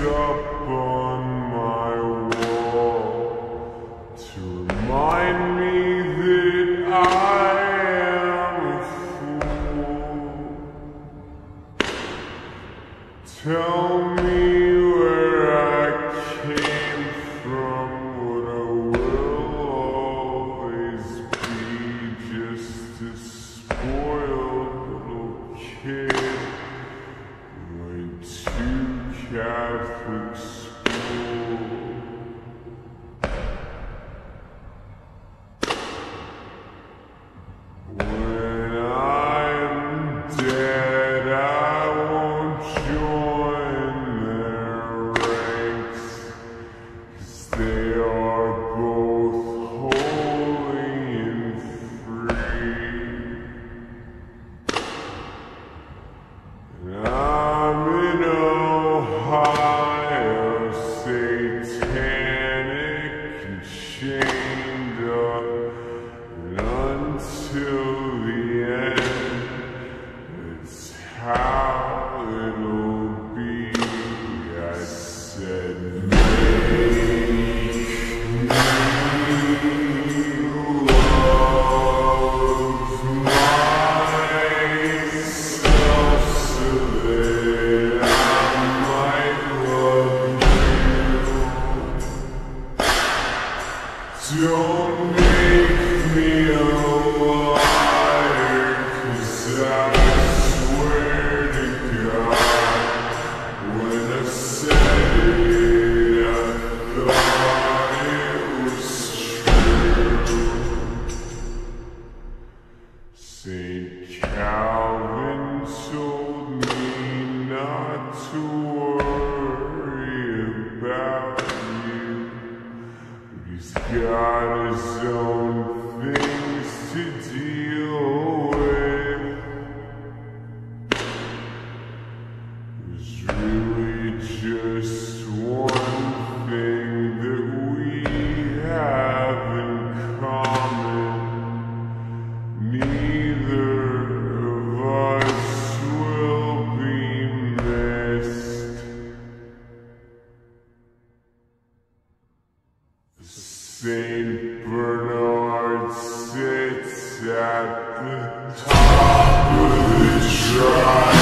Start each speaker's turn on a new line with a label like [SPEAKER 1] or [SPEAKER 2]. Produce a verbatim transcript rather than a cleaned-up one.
[SPEAKER 1] up on my wall to remind me that I am a fool. Tell me where I came from, what I will always be, just a spoiled little kid who went to Catholic school. When I'm dead, I won't join their ranks, 'cause they are both holy and free. And I'm in Ohio, satanic and chained up, and until the end, it's how it'll be. I said, make me love myself so that I might love you. Don't make me a liar, 'cause I swear to God, when I said it, I thought it was true. Saint Calvin told me not to worry about you, but he's got his own things to deal with. There's really just one thing that we have in common. Neither of us will be missed. Saint Bernard sits at the top of the tribe.